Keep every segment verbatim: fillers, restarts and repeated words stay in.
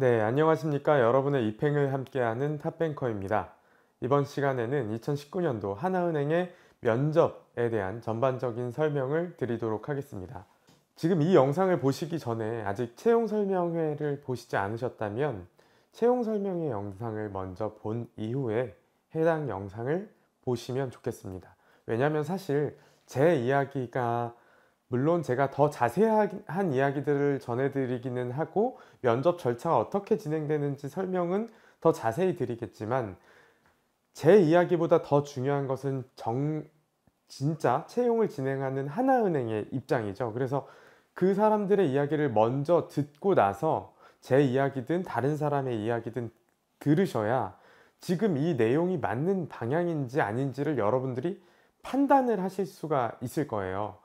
네, 안녕하십니까. 여러분의 입행을 함께하는 탑뱅커입니다. 이번 시간에는 이천십구 년도 하나은행의 면접에 대한 전반적인 설명을 드리도록 하겠습니다. 지금 이 영상을 보시기 전에 아직 채용 설명회를 보시지 않으셨다면 채용 설명회 영상을 먼저 본 이후에 해당 영상을 보시면 좋겠습니다. 왜냐하면 사실 제 이야기가 물론 제가 더 자세한 이야기들을 전해드리기는 하고 면접 절차가 어떻게 진행되는지 설명은 더 자세히 드리겠지만 제 이야기보다 더 중요한 것은 정, 진짜 채용을 진행하는 하나은행의 입장이죠. 그래서 그 사람들의 이야기를 먼저 듣고 나서 제 이야기든 다른 사람의 이야기든 들으셔야 지금 이 내용이 맞는 방향인지 아닌지를 여러분들이 판단을 하실 수가 있을 거예요.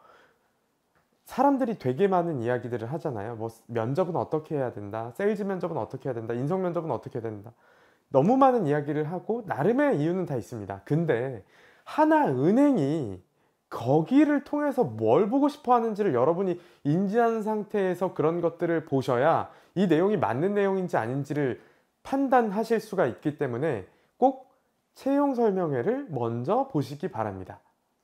사람들이 되게 많은 이야기들을 하잖아요. 뭐 면접은 어떻게 해야 된다, 세일즈 면접은 어떻게 해야 된다, 인성 면접은 어떻게 해야 된다. 너무 많은 이야기를 하고 나름의 이유는 다 있습니다. 근데 하나은행이 거기를 통해서 뭘 보고 싶어 하는지를 여러분이 인지한 상태에서 그런 것들을 보셔야 이 내용이 맞는 내용인지 아닌지를 판단하실 수가 있기 때문에 꼭 채용 설명회를 먼저 보시기 바랍니다.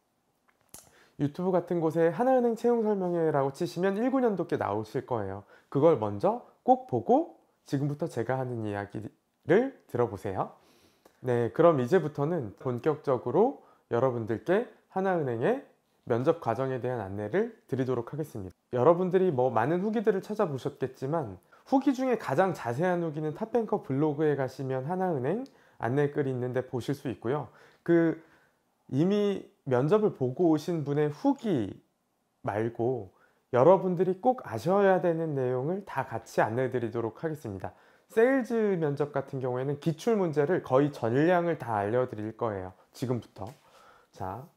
유튜브 같은 곳에 하나은행 채용 설명회라고 치시면 십구 년도께 나오실 거예요. 그걸 먼저 꼭 보고 지금부터 제가 하는 이야기를 들어보세요. 네, 그럼 이제부터는 본격적으로 여러분들께 하나은행의 면접 과정에 대한 안내를 드리도록 하겠습니다. 여러분들이 뭐 많은 후기들을 찾아보셨겠지만 후기 중에 가장 자세한 후기는 탑뱅커 블로그에 가시면 하나은행 안내글이 있는데 보실 수 있고요. 그 이미 면접을 보고 오신 분의 후기 말고 여러분들이 꼭 아셔야 되는 내용을 다 같이 안내 드리도록 하겠습니다. 세일즈 면접 같은 경우에는 기출 문제를 거의 전량을 다 알려드릴 거예요. 지금부터. 자,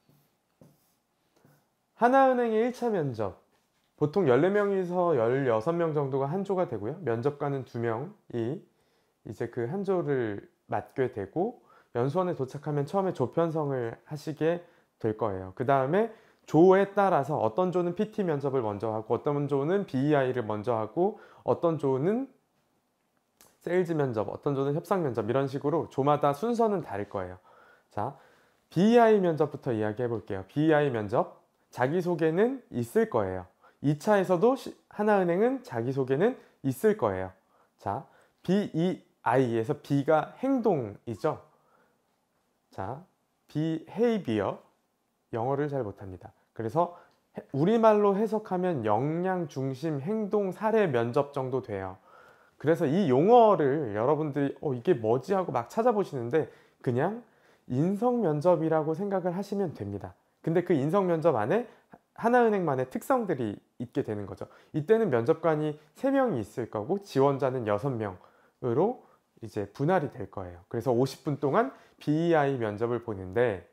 하나은행의 일 차 면접. 보통 열네 명에서 열여섯 명 정도가 한 조가 되고요. 면접관은 두 명이 이제 그 한 조를 맡게 되고 연수원에 도착하면 처음에 조 편성을 하시게 될 거예요. 그 다음에 조에 따라서 어떤 조는 피티 면접을 먼저 하고 어떤 조는 비이아이를 먼저 하고 어떤 조는 세일즈 면접, 어떤 조는 협상 면접 이런 식으로 조마다 순서는 다를 거예요. 자, 비이아이 면접부터 이야기해 볼게요. 비이아이 면접 자기소개는 있을 거예요. 이 차에서도 하나은행은 자기소개는 있을 거예요. 자, 비이아이에서 B가 행동이죠. 자, behavior, 영어를 잘 못합니다. 그래서 우리말로 해석하면 역량 중심 행동 사례 면접 정도 돼요. 그래서 이 용어를 여러분들이 어, 이게 뭐지 하고 막 찾아보시는데 그냥 인성 면접이라고 생각을 하시면 됩니다. 근데 그 인성 면접 안에 하나은행만의 특성들이 있게 되는 거죠. 이때는 면접관이 세 명이 있을 거고 지원자는 여섯 명으로 이제 분할이 될 거예요. 그래서 오십 분 동안 비이아이 면접을 보는데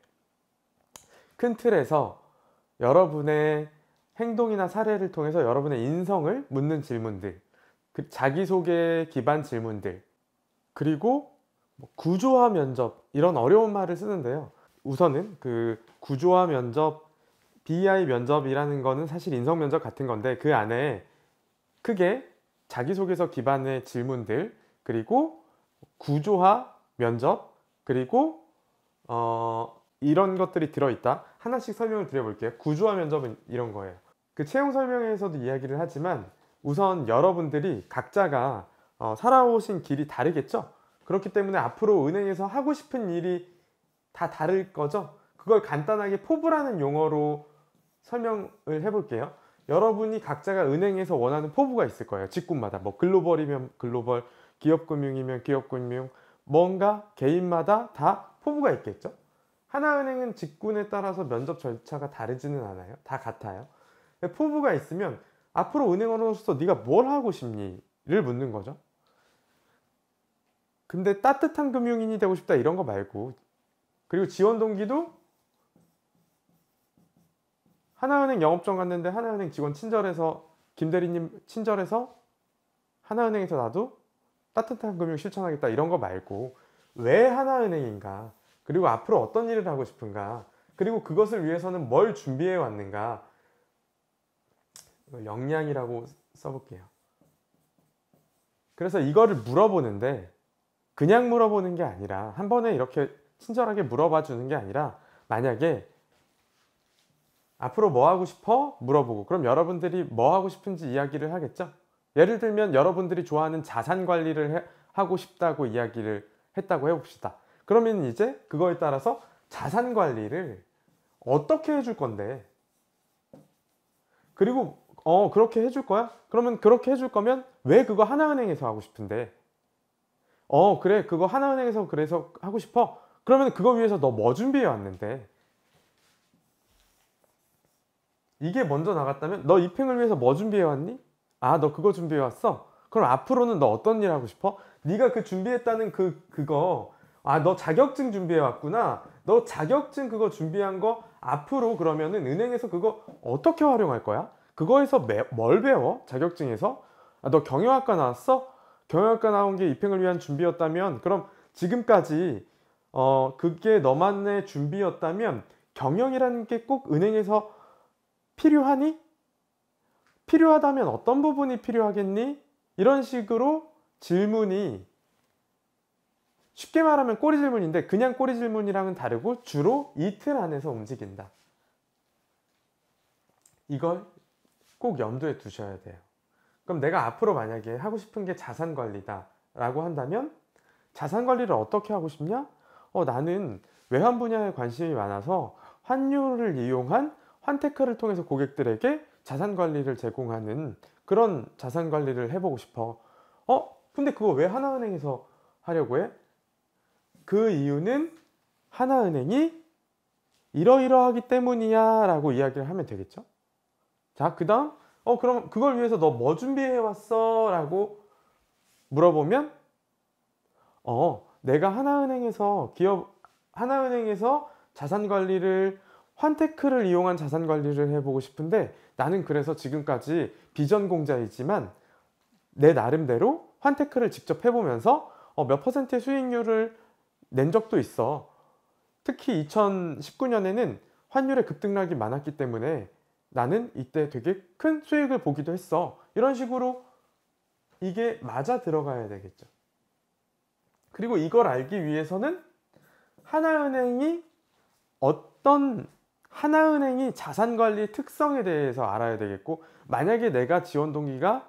큰 틀에서 여러분의 행동이나 사례를 통해서 여러분의 인성을 묻는 질문들, 그 자기소개 기반 질문들, 그리고 구조화 면접 이런 어려운 말을 쓰는데요. 우선은 그 구조화 면접, 비이아이 면접이라는 거는 사실 인성 면접 같은 건데 그 안에 크게 자기소개서 기반의 질문들, 그리고 구조화 면접, 그리고 어, 이런 것들이 들어있다. 하나씩 설명을 드려볼게요. 구조화 면접은 이런 거예요. 그 채용 설명회에서도 이야기를 하지만 우선 여러분들이 각자가 어, 살아오신 길이 다르겠죠. 그렇기 때문에 앞으로 은행에서 하고 싶은 일이 다 다를 거죠. 그걸 간단하게 포부라는 용어로 설명을 해볼게요. 여러분이 각자가 은행에서 원하는 포부가 있을 거예요. 직군마다. 뭐 글로벌이면 글로벌, 기업금융이면 기업금융, 뭔가 개인마다 다 포부가 있겠죠. 하나은행은 직군에 따라서 면접 절차가 다르지는 않아요. 다 같아요. 포부가 있으면 앞으로 은행원으로서 네가 뭘 하고 싶니? 를 묻는 거죠. 근데 따뜻한 금융인이 되고 싶다 이런 거 말고, 그리고 지원 동기도 하나은행 영업정 갔는데 하나은행 직원 친절해서, 김대리님 친절해서 하나은행에서 나도 따뜻한 금융 실천하겠다 이런 거 말고 왜 하나은행인가, 그리고 앞으로 어떤 일을 하고 싶은가, 그리고 그것을 위해서는 뭘 준비해 왔는가. 역량이라고 써볼게요. 그래서 이거를 물어보는데 그냥 물어보는 게 아니라 한 번에 이렇게 친절하게 물어봐 주는 게 아니라 만약에 앞으로 뭐 하고 싶어? 물어보고 그럼 여러분들이 뭐 하고 싶은지 이야기를 하겠죠? 예를 들면 여러분들이 좋아하는 자산 관리를 해, 하고 싶다고 이야기를 했다고 해봅시다. 그러면 이제 그거에 따라서 자산 관리를 어떻게 해줄 건데 그리고 어 그렇게 해줄 거야? 그러면 그렇게 해줄 거면 왜 그거 하나은행에서 하고 싶은데 어 그래 그거 하나은행에서 그래서 하고 싶어? 그러면 그거 위해서 너 뭐 준비해 왔는데 이게 먼저 나갔다면 너 입행을 위해서 뭐 준비해 왔니? 아 너 그거 준비해 왔어? 그럼 앞으로는 너 어떤 일 하고 싶어? 네가 그 준비했다는 그 그거 아 너 자격증 준비해 왔구나. 너 자격증 그거 준비한 거 앞으로 그러면은 은행에서 그거 어떻게 활용할 거야? 그거에서 매, 뭘 배워? 자격증에서? 아, 너 경영학과 나왔어? 경영학과 나온 게 입행을 위한 준비였다면 그럼 지금까지 어 그게 너만의 준비였다면 경영이라는 게 꼭 은행에서 필요하니? 필요하다면 어떤 부분이 필요하겠니? 이런 식으로 질문이 쉽게 말하면 꼬리 질문인데 그냥 꼬리 질문이랑은 다르고 주로 이 틀 안에서 움직인다. 이걸 꼭 염두에 두셔야 돼요. 그럼 내가 앞으로 만약에 하고 싶은 게 자산 관리다 라고 한다면 자산 관리를 어떻게 하고 싶냐? 어, 나는 외환 분야에 관심이 많아서 환율을 이용한 환테크를 통해서 고객들에게 자산 관리를 제공하는 그런 자산 관리를 해보고 싶어. 어? 근데 그거 왜 하나은행에서 하려고 해? 그 이유는 하나은행이 이러이러하기 때문이야 라고 이야기를 하면 되겠죠. 자, 그 다음 어 그럼 그걸 위해서 너 뭐 준비해 왔어? 라고 물어보면 어 내가 하나은행에서 기업 하나은행에서 자산 관리를 환테크를 이용한 자산 관리를 해보고 싶은데 나는 그래서 지금까지 비전공자이지만 내 나름대로 환테크를 직접 해보면서 어, 몇 퍼센트의 수익률을 낸 적도 있어. 특히 이천십구 년에는 환율의 급등락이 많았기 때문에 나는 이때 되게 큰 수익을 보기도 했어. 이런 식으로 이게 맞아 들어가야 되겠죠. 그리고 이걸 알기 위해서는 하나은행이 어떤 하나은행이 자산관리 특성에 대해서 알아야 되겠고 만약에 내가 지원 동기가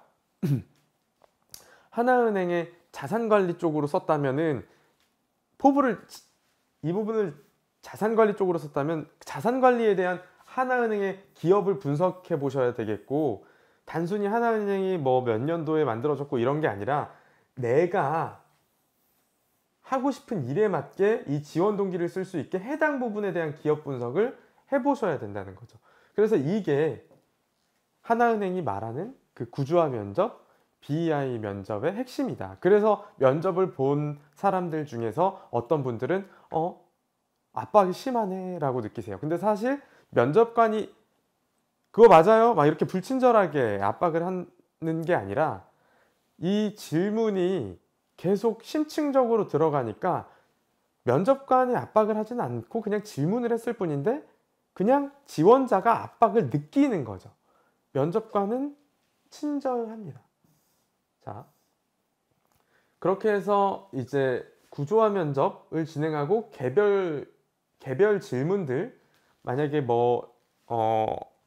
하나은행의 자산관리 쪽으로 썼다면은 포부를 이 부분을 자산관리 쪽으로 썼다면 자산관리에 대한 하나은행의 기업을 분석해 보셔야 되겠고 단순히 하나은행이 뭐 몇 년도에 만들어졌고 이런 게 아니라 내가 하고 싶은 일에 맞게 이 지원 동기를 쓸 수 있게 해당 부분에 대한 기업 분석을 해보셔야 된다는 거죠. 그래서 이게 하나은행이 말하는 그 구조화 면접, 비이아이 면접의 핵심이다. 그래서 면접을 본 사람들 중에서 어떤 분들은 어? 압박이 심하네 라고 느끼세요. 근데 사실 면접관이 그거 맞아요? 막 이렇게 불친절하게 압박을 하는 게 아니라 이 질문이 계속 심층적으로 들어가니까 면접관이 압박을 하진 않고 그냥 질문을 했을 뿐인데 그냥 지원자가 압박을 느끼는 거죠. 면접관은 친절합니다. 자, 그렇게 해서 이제 구조화 면접을 진행하고 개별 개별 질문들 만약에 뭐 어,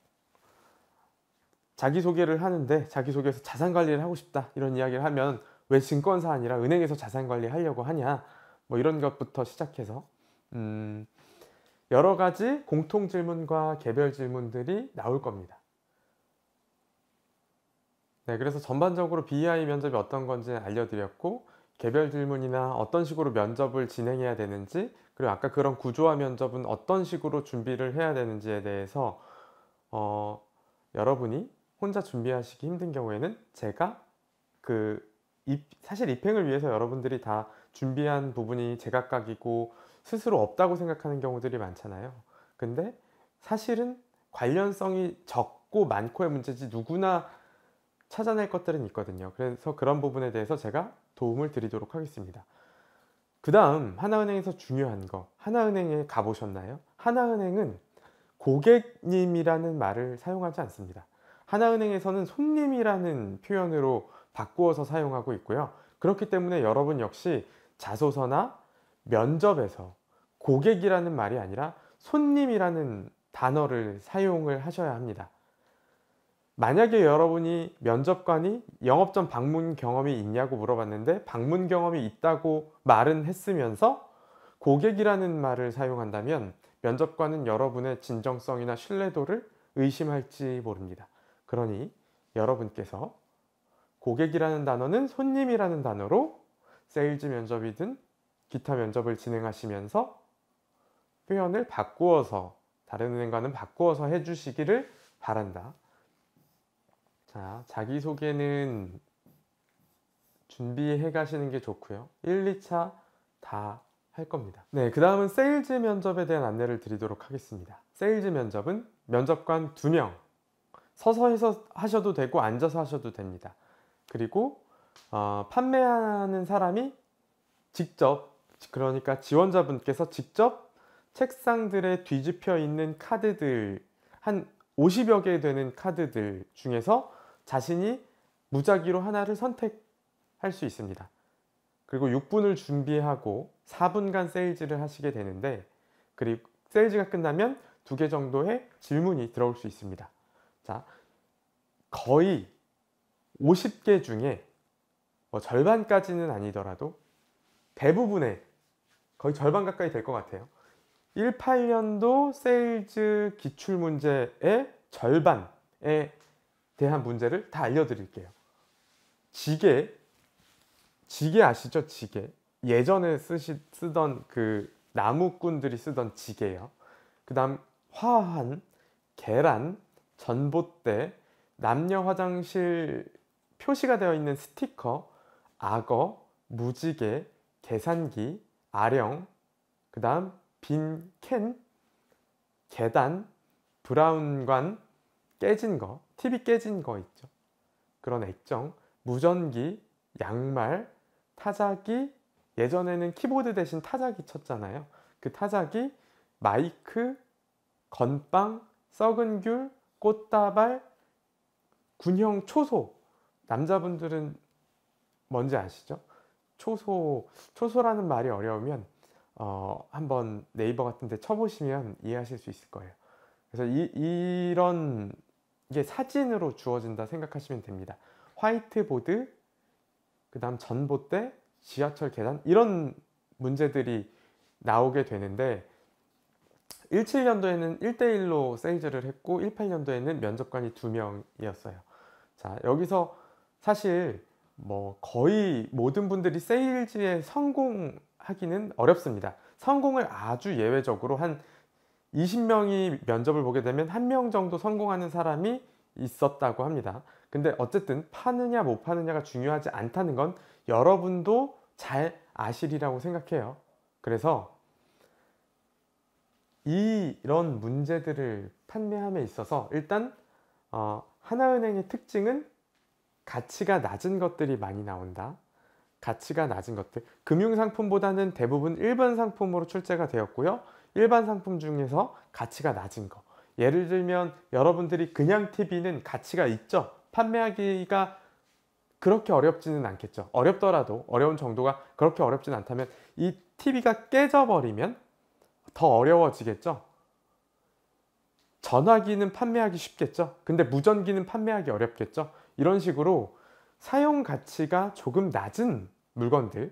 자기소개를 하는데 자기소개에서 자산관리를 하고 싶다 이런 이야기를 하면 왜 증권사 아니라 은행에서 자산관리 하려고 하냐 뭐 이런 것부터 시작해서 음, 여러 가지 공통 질문과 개별 질문들이 나올 겁니다. 네, 그래서 전반적으로 비이아이 면접이 어떤 건지 알려드렸고 개별 질문이나 어떤 식으로 면접을 진행해야 되는지 그리고 아까 그런 구조화 면접은 어떤 식으로 준비를 해야 되는지에 대해서 어, 여러분이 혼자 준비하시기 힘든 경우에는 제가 그 입, 사실 입행을 위해서 여러분들이 다 준비한 부분이 제각각이고 스스로 없다고 생각하는 경우들이 많잖아요. 근데 사실은 관련성이 적고 많고의 문제지 누구나 찾아낼 것들은 있거든요. 그래서 그런 부분에 대해서 제가 도움을 드리도록 하겠습니다. 그 다음 하나은행에서 중요한 거 하나은행에 가보셨나요? 하나은행은 고객님이라는 말을 사용하지 않습니다. 하나은행에서는 손님이라는 표현으로 바꾸어서 사용하고 있고요. 그렇기 때문에 여러분 역시 자소서나 면접에서 고객이라는 말이 아니라 손님이라는 단어를 사용을 하셔야 합니다. 만약에 여러분이 면접관이 영업전 방문 경험이 있냐고 물어봤는데 방문 경험이 있다고 말은 했으면서 고객이라는 말을 사용한다면 면접관은 여러분의 진정성이나 신뢰도를 의심할지 모릅니다. 그러니 여러분께서 고객이라는 단어는 손님이라는 단어로 세일즈 면접이든 기타 면접을 진행하시면서 표현을 바꾸어서 다른 은행과는 바꾸어서 해주시기를 바란다. 자, 자기소개는 준비해 가시는 게 좋고요. 일, 이 차 다 할 겁니다. 네, 그 다음은 세일즈 면접에 대한 안내를 드리도록 하겠습니다. 세일즈 면접은 면접관 두 명, 서서 해서 하셔도 되고 앉아서 하셔도 됩니다. 그리고 어, 판매하는 사람이 직접, 그러니까 지원자분께서 직접 책상들에 뒤집혀 있는 카드들, 한 오십여 개 되는 카드들 중에서 자신이 무작위로 하나를 선택할 수 있습니다. 그리고 육 분을 준비하고 사 분간 세일즈를 하시게 되는데, 그리고 세일즈가 끝나면 두 개 정도의 질문이 들어올 수 있습니다. 자, 거의 오십 개 중에 뭐 절반까지는 아니더라도 대부분의 거의 절반 가까이 될 것 같아요. 십팔 년도 세일즈 기출문제의 절반에 대한 문제를 다 알려드릴게요. 지게, 지게 아시죠? 지게. 예전에 쓰시, 쓰던 그 나무꾼들이 쓰던 지게요. 그 다음 화환, 계란, 전봇대, 남녀 화장실 표시가 되어 있는 스티커, 악어, 무지개, 계산기, 아령, 그 다음 빈 캔, 계단, 브라운관, 깨진 거, 티비 깨진 거 있죠. 그런 액정, 무전기, 양말, 타자기, 예전에는 키보드 대신 타자기 쳤잖아요. 그 타자기, 마이크, 건빵, 썩은 귤, 꽃다발, 군형 초소. 남자분들은 뭔지 아시죠? 초소, 초소라는 말이 어려우면 어, 한번 네이버 같은 데 쳐보시면 이해하실 수 있을 거예요. 그래서 이, 이런 게 사진으로 주어진다 생각하시면 됩니다. 화이트보드, 그 다음 전봇대, 지하철 계단, 이런 문제들이 나오게 되는데, 십칠 년도에는 일 대 일로 세일즈를 했고 십팔 년도에는 면접관이 두 명이었어요. 자, 여기서 사실 뭐 거의 모든 분들이 세일즈에 성공하기는 어렵습니다. 성공을 아주 예외적으로 한 이십 명이 면접을 보게 되면 한 명 정도 성공하는 사람이 있었다고 합니다. 근데 어쨌든 파느냐 못 파느냐가 중요하지 않다는 건 여러분도 잘 아시리라고 생각해요. 그래서 이런 문제들을 판매함에 있어서 일단 어, 하나은행의 특징은 가치가 낮은 것들이 많이 나온다. 가치가 낮은 것들, 금융상품보다는 대부분 일반 상품으로 출제가 되었고요. 일반 상품 중에서 가치가 낮은 거, 예를 들면 여러분들이 그냥 티비는 가치가 있죠. 판매하기가 그렇게 어렵지는 않겠죠. 어렵더라도 어려운 정도가 그렇게 어렵진 않다면 이 티비가 깨져버리면 더 어려워지겠죠. 전화기는 판매하기 쉽겠죠. 근데 무전기는 판매하기 어렵겠죠. 이런 식으로 사용 가치가 조금 낮은 물건들,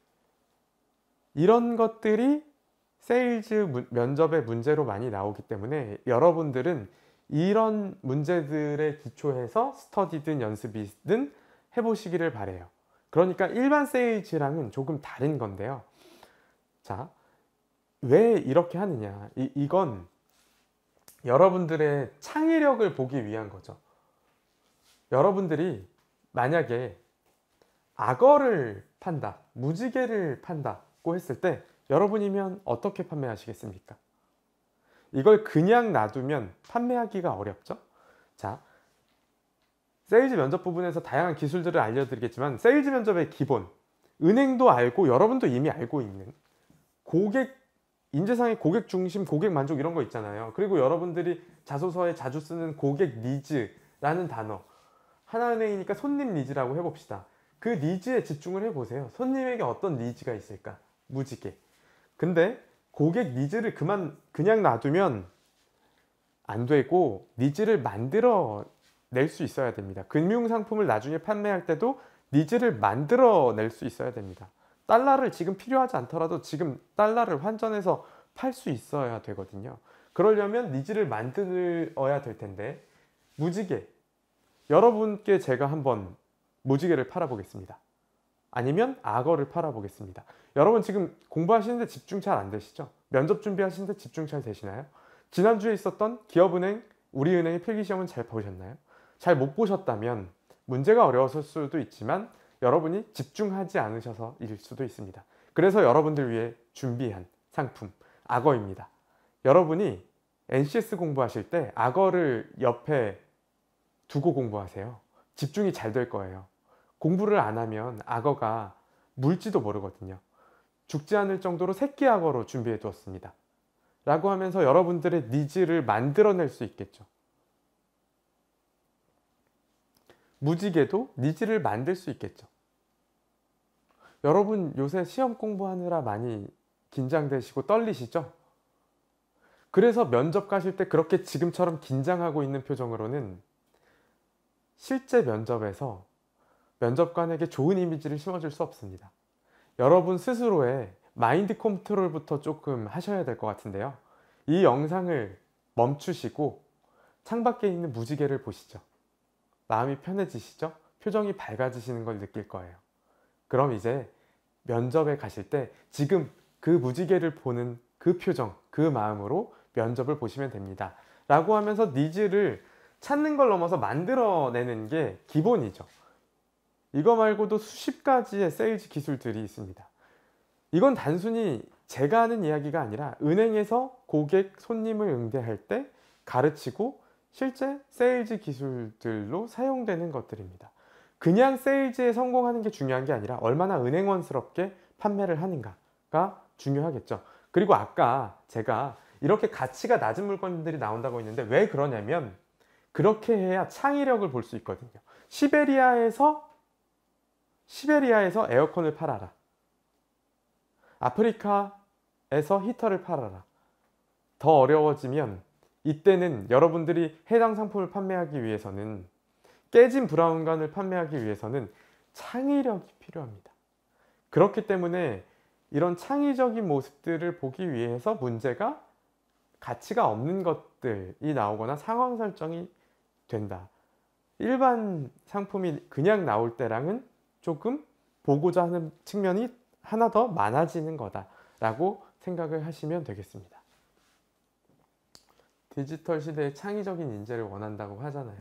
이런 것들이 세일즈 면접의 문제로 많이 나오기 때문에 여러분들은 이런 문제들에 기초해서 스터디든 연습이든 해보시기를 바래요. 그러니까 일반 세일즈랑은 조금 다른 건데요. 자, 왜 이렇게 하느냐, 이, 이건 여러분들의 창의력을 보기 위한 거죠. 여러분들이 만약에 악어를 판다, 무지개를 판다고 했을 때 여러분이면 어떻게 판매하시겠습니까? 이걸 그냥 놔두면 판매하기가 어렵죠. 자, 세일즈 면접 부분에서 다양한 기술들을 알려드리겠지만, 세일즈 면접의 기본, 은행도 알고 여러분도 이미 알고 있는 고객, 인재상의 고객 중심, 고객 만족 이런 거 있잖아요. 그리고 여러분들이 자소서에 자주 쓰는 고객 니즈라는 단어, 하나은행이니까 손님 니즈라고 해봅시다. 그 니즈에 집중을 해보세요. 손님에게 어떤 니즈가 있을까? 무지개. 근데 고객 니즈를 그만 그냥 놔두면 안 되고 니즈를 만들어 낼 수 있어야 됩니다. 금융상품을 나중에 판매할 때도 니즈를 만들어 낼 수 있어야 됩니다. 달러를 지금 필요하지 않더라도 지금 달러를 환전해서 팔 수 있어야 되거든요. 그러려면 니즈를 만들어야 될 텐데 무지개. 여러분께 제가 한번 무지개를 팔아보겠습니다. 아니면 악어를 팔아보겠습니다. 여러분 지금 공부하시는데 집중 잘 안 되시죠? 면접 준비하시는데 집중 잘 되시나요? 지난주에 있었던 기업은행, 우리은행의 필기시험은 잘 보셨나요? 잘 못 보셨다면 문제가 어려웠을 수도 있지만 여러분이 집중하지 않으셔서일 수도 있습니다. 그래서 여러분들 위해 준비한 상품, 악어입니다. 여러분이 엔씨에스 공부하실 때 악어를 옆에 두고 공부하세요. 집중이 잘 될 거예요. 공부를 안 하면 악어가 물지도 모르거든요. 죽지 않을 정도로 새끼 악어로 준비해 두었습니다. 라고 하면서 여러분들의 니즈를 만들어낼 수 있겠죠. 무지개도 니즈를 만들 수 있겠죠. 여러분 요새 시험 공부하느라 많이 긴장되시고 떨리시죠? 그래서 면접 가실 때 그렇게 지금처럼 긴장하고 있는 표정으로는 실제 면접에서 면접관에게 좋은 이미지를 심어줄 수 없습니다. 여러분 스스로의 마인드 컨트롤부터 조금 하셔야 될 것 같은데요. 이 영상을 멈추시고 창밖에 있는 무지개를 보시죠. 마음이 편해지시죠? 표정이 밝아지시는 걸 느낄 거예요. 그럼 이제 면접에 가실 때 지금 그 무지개를 보는 그 표정, 그 마음으로 면접을 보시면 됩니다. 라고 하면서 니즈를 찾는 걸 넘어서 만들어내는 게 기본이죠. 이거 말고도 수십 가지의 세일즈 기술들이 있습니다. 이건 단순히 제가 하는 이야기가 아니라 은행에서 고객, 손님을 응대할 때 가르치고 실제 세일즈 기술들로 사용되는 것들입니다. 그냥 세일즈에 성공하는 게 중요한 게 아니라 얼마나 은행원스럽게 판매를 하는가가 중요하겠죠. 그리고 아까 제가 이렇게 가치가 낮은 물건들이 나온다고 했는데 왜 그러냐면 그렇게 해야 창의력을 볼 수 있거든요. 시베리아에서 시베리아에서 에어컨을 팔아라. 아프리카에서 히터를 팔아라. 더 어려워지면 이때는 여러분들이 해당 상품을 판매하기 위해서는 깨진 브라운관을 판매하기 위해서는 창의력이 필요합니다. 그렇기 때문에 이런 창의적인 모습들을 보기 위해서 문제가 가치가 없는 것들이 나오거나 상황 설정이 된다. 일반 상품이 그냥 나올 때랑은 조금 보고자 하는 측면이 하나 더 많아지는 거다라고 생각을 하시면 되겠습니다. 디지털 시대의 창의적인 인재를 원한다고 하잖아요.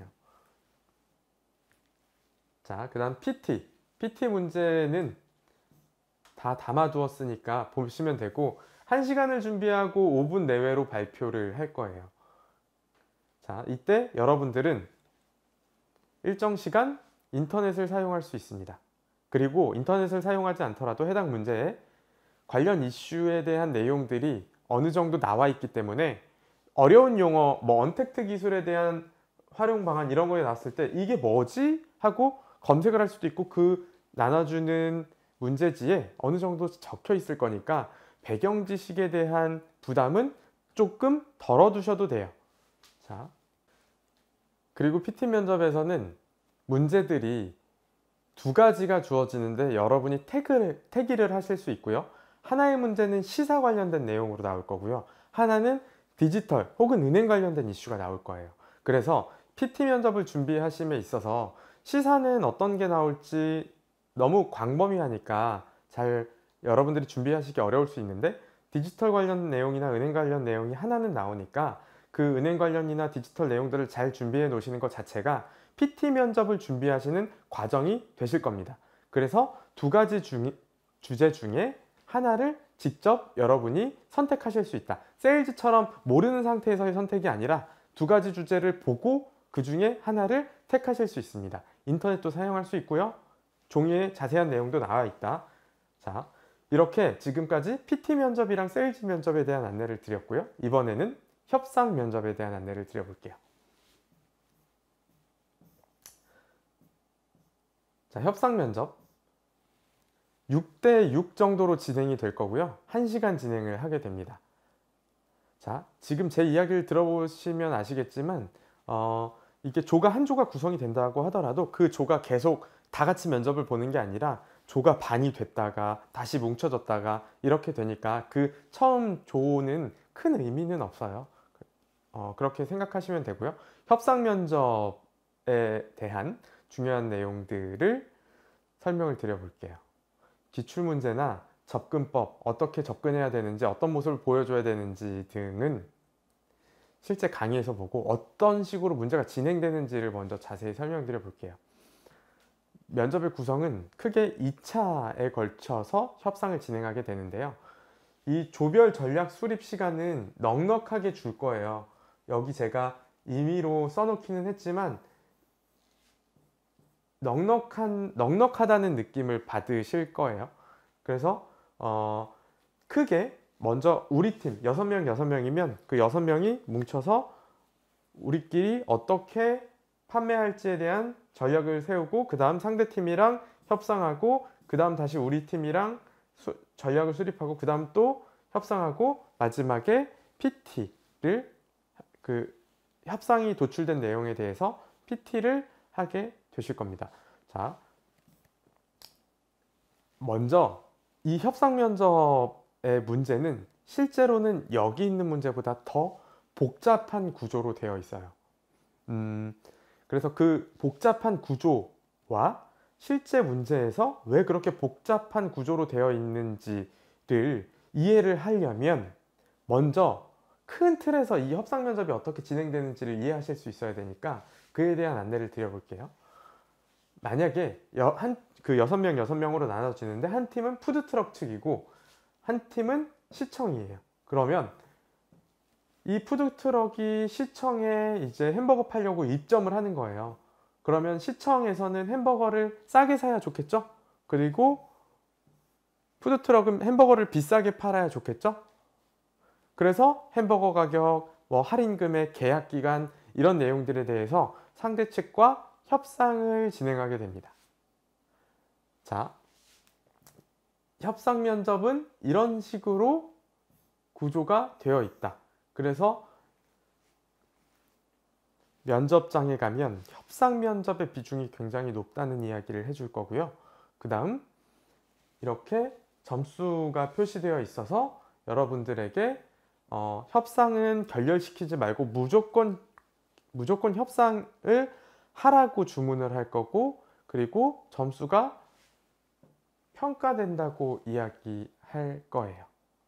자, 그 다음 피티. 피티 문제는 다 담아두었으니까 보시면 되고 한 시간을 준비하고 오 분 내외로 발표를 할 거예요. 자, 이때 여러분들은 일정 시간 인터넷을 사용할 수 있습니다. 그리고 인터넷을 사용하지 않더라도 해당 문제에 관련 이슈에 대한 내용들이 어느 정도 나와 있기 때문에 어려운 용어, 뭐 언택트 기술에 대한 활용 방안 이런 거에 나왔을 때 이게 뭐지? 하고 검색을 할 수도 있고 그 나눠주는 문제지에 어느 정도 적혀 있을 거니까 배경 지식에 대한 부담은 조금 덜어두셔도 돼요. 자, 그리고 피티 면접에서는 문제들이 두 가지가 주어지는데 여러분이 태그를, 태기를 하실 수 있고요. 하나의 문제는 시사 관련된 내용으로 나올 거고요. 하나는 디지털 혹은 은행 관련된 이슈가 나올 거예요. 그래서 피티 면접을 준비하심에 있어서 시사는 어떤 게 나올지 너무 광범위하니까 잘 여러분들이 준비하시기 어려울 수 있는데 디지털 관련 내용이나 은행 관련 내용이 하나는 나오니까 그 은행 관련이나 디지털 내용들을 잘 준비해 놓으시는 것 자체가 피티 면접을 준비하시는 과정이 되실 겁니다. 그래서 두 가지 중, 주제 중에 하나를 직접 여러분이 선택하실 수 있다. 세일즈처럼 모르는 상태에서의 선택이 아니라 두 가지 주제를 보고 그 중에 하나를 택하실 수 있습니다. 인터넷도 사용할 수 있고요. 종이에 자세한 내용도 나와 있다. 자, 이렇게 지금까지 피티 면접이랑 세일즈 면접에 대한 안내를 드렸고요. 이번에는 협상 면접에 대한 안내를 드려볼게요. 자, 협상 면접 육 대 육 정도로 진행이 될 거고요. 한 시간 진행을 하게 됩니다. 자, 지금 제 이야기를 들어보시면 아시겠지만 어, 이게 조가 한 조가 구성이 된다고 하더라도 그 조가 계속 다 같이 면접을 보는 게 아니라 조가 반이 됐다가 다시 뭉쳐졌다가 이렇게 되니까 그 처음 조는 큰 의미는 없어요. 어, 그렇게 생각하시면 되고요. 협상 면접에 대한 중요한 내용들을 설명을 드려볼게요. 기출문제나 접근법, 어떻게 접근해야 되는지, 어떤 모습을 보여줘야 되는지 등은 실제 강의에서 보고 어떤 식으로 문제가 진행되는지를 먼저 자세히 설명드려 볼게요. 면접의 구성은 크게 이 차에 걸쳐서 협상을 진행하게 되는데요. 이 조별 전략 수립 시간은 넉넉하게 줄 거예요. 여기 제가 임의로 써놓기는 했지만 넉넉한, 넉넉하다는 느낌을 받으실 거예요. 그래서 어, 크게 먼저 우리 팀 여섯 명 여섯 명이면 그 여섯 명이 뭉쳐서 우리끼리 어떻게 판매할지에 대한 전략을 세우고 그 다음 상대팀이랑 협상하고 그 다음 다시 우리 팀이랑 수, 전략을 수립하고 그 다음 또 협상하고 마지막에 피티를 그 협상이 도출된 내용에 대해서 피티를 하게 되실 겁니다. 자, 먼저 이 협상 면접의 문제는 실제로는 여기 있는 문제보다 더 복잡한 구조로 되어 있어요. 음, 그래서 그 복잡한 구조와 실제 문제에서 왜 그렇게 복잡한 구조로 되어 있는지를 이해를 하려면 먼저 큰 틀에서 이 협상 면접이 어떻게 진행되는지를 이해하실 수 있어야 되니까 그에 대한 안내를 드려볼게요. 만약에 한, 그 여섯 명 여섯 명으로 나눠지는데 한 팀은 푸드트럭 측이고 한 팀은 시청이에요. 그러면 이 푸드트럭이 시청에 이제 햄버거 팔려고 입점을 하는 거예요. 그러면 시청에서는 햄버거를 싸게 사야 좋겠죠? 그리고 푸드트럭은 햄버거를 비싸게 팔아야 좋겠죠? 그래서 햄버거 가격, 뭐 할인 금액, 계약 기간 이런 내용들에 대해서 상대 측과 협상을 진행하게 됩니다. 자, 협상 면접은 이런 식으로 구조가 되어 있다. 그래서 면접장에 가면 협상 면접의 비중이 굉장히 높다는 이야기를 해줄 거고요. 그 다음 이렇게 점수가 표시되어 있어서 여러분들에게 어, 협상은 결렬시키지 말고 무조건 무조건 협상을 하라고 주문을 할 거고 그리고 점수가 평가된다고 이야기할 거예요.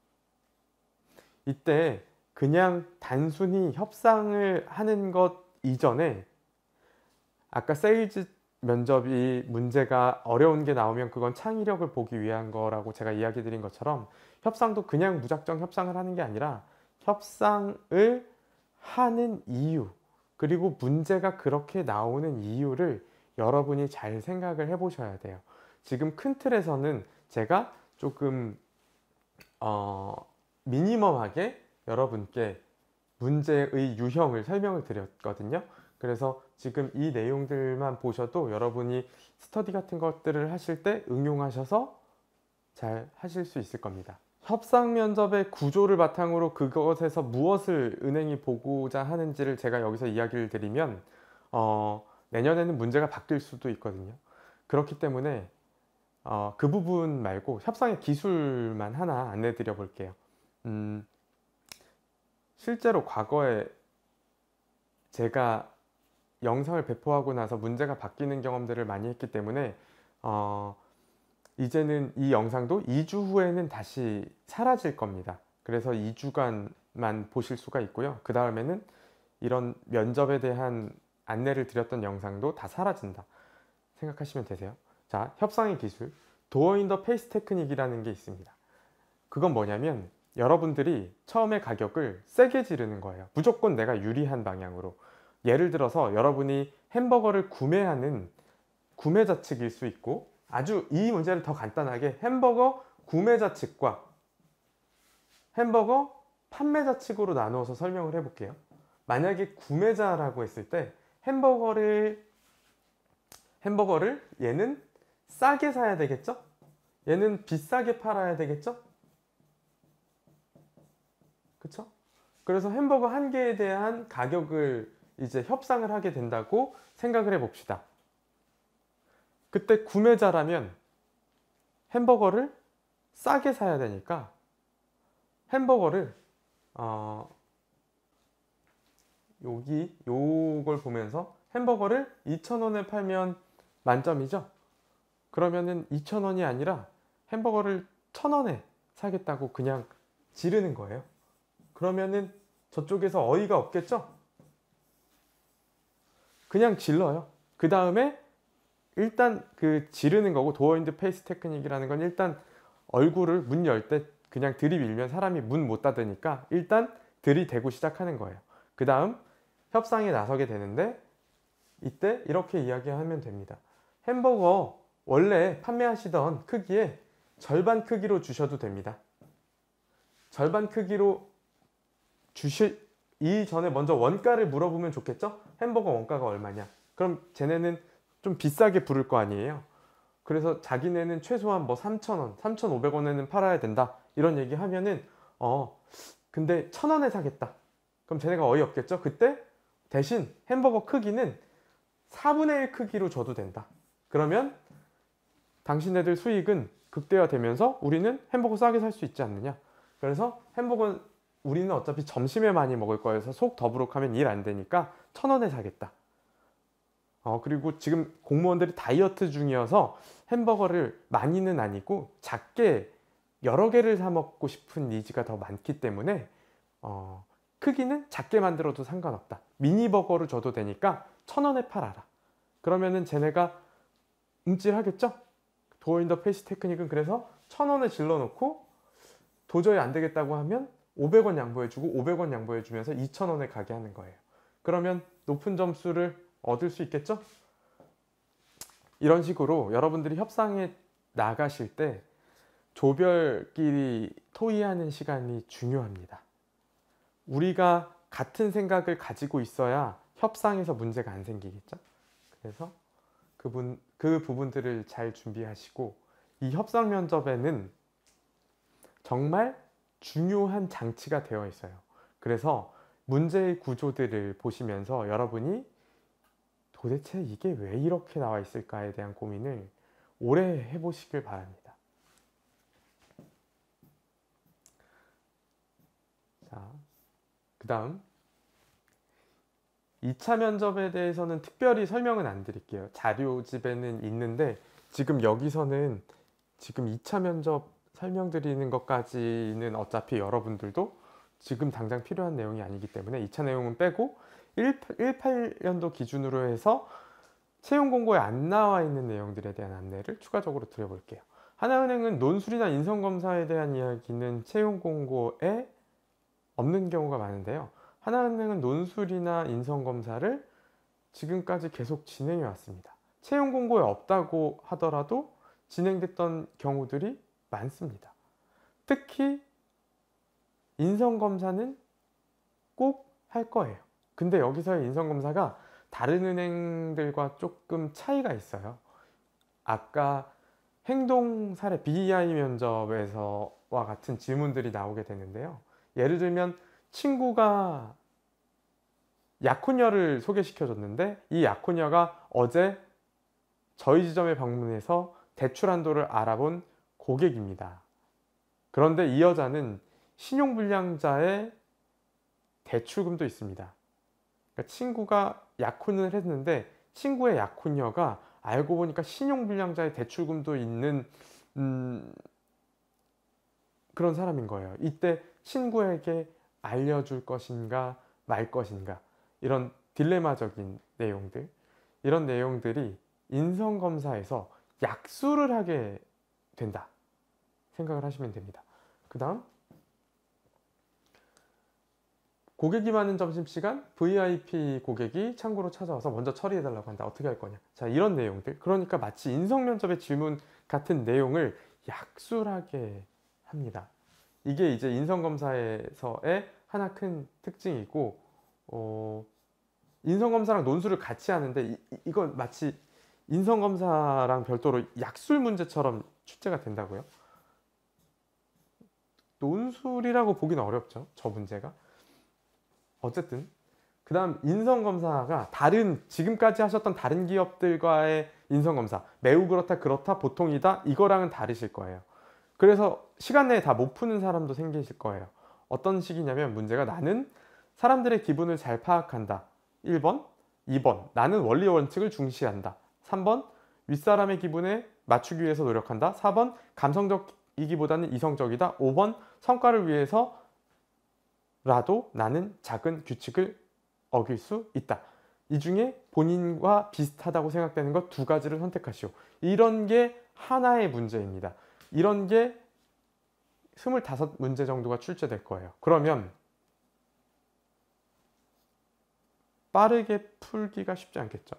이때 그냥 단순히 협상을 하는 것 이전에 아까 세일즈 면접이 문제가 어려운 게 나오면 그건 창의력을 보기 위한 거라고 제가 이야기 드린 것처럼 협상도 그냥 무작정 협상을 하는 게 아니라 협상을 하는 이유 그리고 문제가 그렇게 나오는 이유를 여러분이 잘 생각을 해 보셔야 돼요. 지금 큰 틀에서는 제가 조금 어, 미니멈하게 여러분께 문제의 유형을 설명을 드렸거든요. 그래서 지금 이 내용들만 보셔도 여러분이 스터디 같은 것들을 하실 때 응용하셔서 잘 하실 수 있을 겁니다. 협상 면접의 구조를 바탕으로 그것에서 무엇을 은행이 보고자 하는지를 제가 여기서 이야기를 드리면 어, 내년에는 문제가 바뀔 수도 있거든요. 그렇기 때문에 어, 그 부분 말고 협상의 기술만 하나 안내 드려 볼게요. 음, 실제로 과거에 제가 영상을 배포하고 나서 문제가 바뀌는 경험들을 많이 했기 때문에 어, 이제는 이 영상도 이 주 후에는 다시 사라질 겁니다. 그래서 이 주간만 보실 수가 있고요. 그 다음에는 이런 면접에 대한 안내를 드렸던 영상도 다 사라진다 생각하시면 되세요. 자, 협상의 기술 도어 인 더 페이스 테크닉이라는 게 있습니다. 그건 뭐냐면 여러분들이 처음에 가격을 세게 지르는 거예요. 무조건 내가 유리한 방향으로. 예를 들어서 여러분이 햄버거를 구매하는 구매자 측일 수 있고 아주 이 문제를 더 간단하게 햄버거 구매자 측과 햄버거 판매자 측으로 나누어서 설명을 해볼게요. 만약에 구매자라고 했을 때 햄버거를 햄버거를 얘는 싸게 사야 되겠죠? 얘는 비싸게 팔아야 되겠죠? 그쵸? 그래서 햄버거 한 개에 대한 가격을 이제 협상을 하게 된다고 생각을 해 봅시다. 그때 구매자라면 햄버거를 싸게 사야 되니까 햄버거를 어, 여기 요걸 보면서 햄버거를 이천 원에 팔면 만점이죠? 그러면은 이천 원이 아니라 햄버거를 천 원에 사겠다고 그냥 지르는 거예요. 그러면은 저쪽에서 어이가 없겠죠? 그냥 질러요. 그 다음에 일단 그 지르는 거고, 도어 인더 페이스 테크닉이라는 건 일단 얼굴을 문 열 때 그냥 들이밀면 사람이 문 못 닫으니까 일단 들이대고 시작하는 거예요. 그 다음 협상에 나서게 되는데, 이때 이렇게 이야기하면 됩니다. 햄버거 원래 판매하시던 크기에 절반 크기로 주셔도 됩니다. 절반 크기로 주실 이전에 먼저 원가를 물어보면 좋겠죠? 햄버거 원가가 얼마냐? 그럼 쟤네는 좀 비싸게 부를 거 아니에요? 그래서 자기네는 최소한 뭐 삼천 원, 삼천오백 원에는 팔아야 된다, 이런 얘기 하면은 어 근데 천 원에 사겠다. 그럼 쟤네가 어이없겠죠? 그때 대신 햄버거 크기는 사분의 일 크기로 줘도 된다. 그러면 당신네들 수익은 극대화되면서 우리는 햄버거 싸게 살 수 있지 않느냐. 그래서 햄버거 우리는 어차피 점심에 많이 먹을 거여서 속 더부룩하면 일 안 되니까 천 원에 사겠다. 어, 그리고 지금 공무원들이 다이어트 중이어서 햄버거를 많이는 아니고 작게 여러 개를 사 먹고 싶은 니즈가 더 많기 때문에 어, 크기는 작게 만들어도 상관없다. 미니버거로 줘도 되니까 천 원에 팔아라. 그러면은 쟤네가 움찔하겠죠? 도어 인더 페이스 테크닉은 그래서 천 원에 질러놓고 도저히 안 되겠다고 하면 오백 원 양보해주고 오백 원 양보해주면서 이천 원에 가게 하는 거예요. 그러면 높은 점수를 얻을 수 있겠죠? 이런 식으로 여러분들이 협상에 나가실 때 조별끼리 토의하는 시간이 중요합니다. 우리가 같은 생각을 가지고 있어야 협상에서 문제가 안 생기겠죠? 그래서 그분, 그 부분들을 잘 준비하시고, 이 협상 면접에는 정말 중요한 장치가 되어 있어요. 그래서 문제의 구조들을 보시면서 여러분이 도대체 이게 왜 이렇게 나와 있을까에 대한 고민을 오래 해보시길 바랍니다. 자, 그 다음 이 차 면접에 대해서는 특별히 설명은 안 드릴게요. 자료집에는 있는데 지금 여기서는 지금 이 차 면접 설명드리는 것까지는 어차피 여러분들도 지금 당장 필요한 내용이 아니기 때문에 이 차 내용은 빼고 십팔 년도 기준으로 해서 채용 공고에 안 나와 있는 내용들에 대한 안내를 추가적으로 드려볼게요. 하나은행은 논술이나 인성검사에 대한 이야기는 채용 공고에 없는 경우가 많은데요. 하나은행은 논술이나 인성검사를 지금까지 계속 진행해 왔습니다. 채용 공고에 없다고 하더라도 진행됐던 경우들이 많습니다. 특히 인성검사는 꼭 할 거예요. 근데 여기서의 인성검사가 다른 은행들과 조금 차이가 있어요. 아까 행동 사례 비이아이 면접에서와 같은 질문들이 나오게 되는데요. 예를 들면 친구가 약혼녀를 소개시켜줬는데 이 약혼녀가 어제 저희 지점에 방문해서 대출 한도를 알아본 고객입니다. 그런데 이 여자는 신용불량자의 대출금도 있습니다. 그러니까 친구가 약혼을 했는데 친구의 약혼녀가 알고 보니까 신용불량자의 대출금도 있는 음, 그런 사람인 거예요. 이때 친구에게 알려줄 것인가 말 것인가, 이런 딜레마적인 내용들, 이런 내용들이 인성검사에서 약수를 하게 된다 생각을 하시면 됩니다. 그 다음 고객이 많은 점심시간, 브이아이피 고객이 창구로 찾아와서 먼저 처리해달라고 한다. 어떻게 할 거냐. 자, 이런 내용들. 그러니까 마치 인성면접의 질문 같은 내용을 약술하게 합니다. 이게 이제 인성검사에서의 하나 큰 특징이고, 어, 인성검사랑 논술을 같이 하는데 이, 이건 마치 인성검사랑 별도로 약술 문제처럼 출제가 된다고요? 논술이라고 보기는 어렵죠, 저 문제가. 어쨌든 그 다음 인성검사가 다른 지금까지 하셨던 다른 기업들과의 인성검사, 매우 그렇다, 그렇다, 보통이다, 이거랑은 다르실 거예요. 그래서 시간 내에 다 못 푸는 사람도 생기실 거예요. 어떤 식이냐면 문제가 나는 사람들의 기분을 잘 파악한다. 일 번, 이 번 나는 원리 원칙을 중시한다. 삼 번 윗사람의 기분에 맞추기 위해서 노력한다. 사 번 감성적이기보다는 이성적이다. 오 번 성과를 위해서라도 나는 작은 규칙을 어길 수 있다. 이 중에 본인과 비슷하다고 생각되는 것 두 가지를 선택하시오. 이런 게 하나의 문제입니다. 이런 게 스물다섯 문제 정도가 출제될 거예요. 그러면 빠르게 풀기가 쉽지 않겠죠.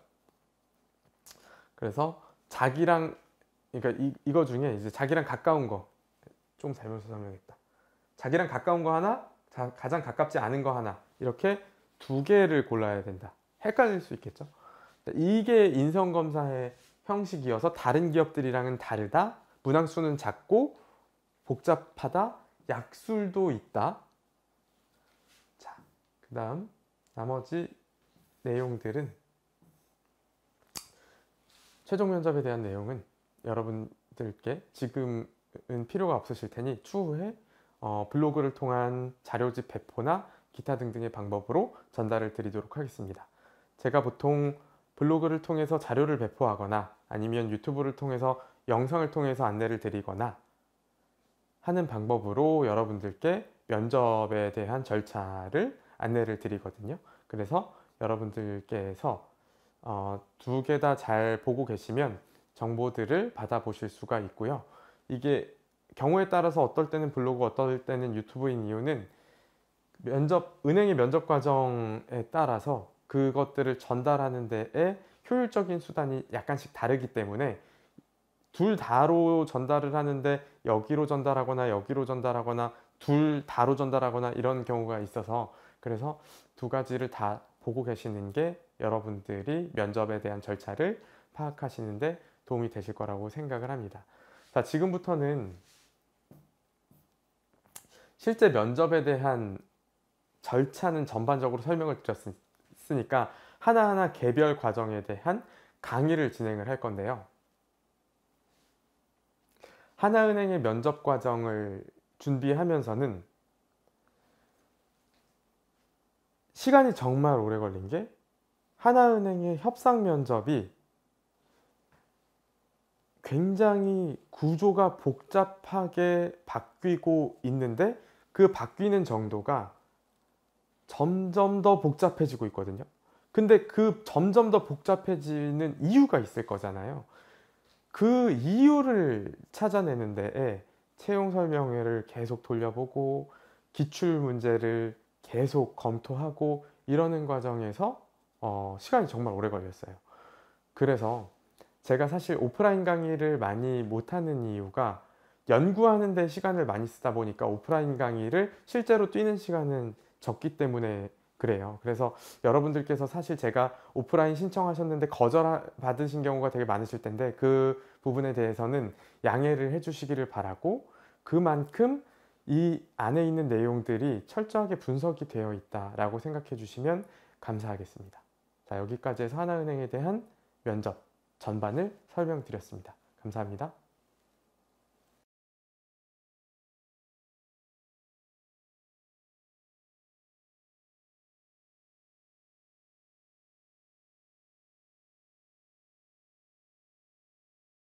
그래서 자기랑, 그러니까 이, 이거 중에 이제 자기랑 가까운 거, 좀 잘못 설명했다. 자기랑 가까운 거 하나, 자, 가장 가깝지 않은 거 하나, 이렇게 두 개를 골라야 된다. 헷갈릴 수 있겠죠. 이게 인성검사의 형식이어서 다른 기업들이랑은 다르다. 문항수는 작고 복잡하다. 약술도 있다. 자, 그 다음 나머지 내용들은, 최종 면접에 대한 내용은 여러분들께 지금은 필요가 없으실 테니 추후에 어, 블로그를 통한 자료집 배포나 기타 등등의 방법으로 전달을 드리도록 하겠습니다. 제가 보통 블로그를 통해서 자료를 배포하거나 아니면 유튜브를 통해서 영상을 통해서 안내를 드리거나 하는 방법으로 여러분들께 면접에 대한 절차를 안내를 드리거든요. 그래서 여러분들께서 어, 두 개 다 잘 보고 계시면 정보들을 받아보실 수가 있고요. 이게 경우에 따라서 어떨 때는 블로그, 어떨 때는 유튜브인 이유는 면접, 은행의 면접 과정에 따라서 그것들을 전달하는 데에 효율적인 수단이 약간씩 다르기 때문에 둘 다로 전달을 하는데 여기로 전달하거나 여기로 전달하거나 둘 다로 전달하거나 이런 경우가 있어서, 그래서 두 가지를 다 보고 계시는 게 여러분들이 면접에 대한 절차를 파악하시는 데 도움이 되실 거라고 생각을 합니다. 자, 지금부터는 실제 면접에 대한 절차는 전반적으로 설명을 드렸으니까 하나하나 개별 과정에 대한 강의를 진행을 할 건데요. 하나은행의 면접 과정을 준비하면서는 시간이 정말 오래 걸린 게, 하나은행의 협상 면접이 굉장히 구조가 복잡하게 바뀌고 있는데 그 바뀌는 정도가 점점 더 복잡해지고 있거든요. 근데 그 점점 더 복잡해지는 이유가 있을 거잖아요. 그 이유를 찾아내는 데에 채용 설명회를 계속 돌려보고 기출 문제를 계속 검토하고 이러는 과정에서 어, 시간이 정말 오래 걸렸어요. 그래서 제가 사실 오프라인 강의를 많이 못하는 이유가 연구하는 데 시간을 많이 쓰다 보니까 오프라인 강의를 실제로 뛰는 시간은 적기 때문에 그래요. 그래서 여러분들께서 사실 제가 오프라인 신청하셨는데 거절 받으신 경우가 되게 많으실 텐데 그 부분에 대해서는 양해를 해주시기를 바라고, 그만큼 이 안에 있는 내용들이 철저하게 분석이 되어 있다라고 생각해 주시면 감사하겠습니다. 자, 여기까지 해서 하나은행에 대한 면접 전반을 설명드렸습니다. 감사합니다.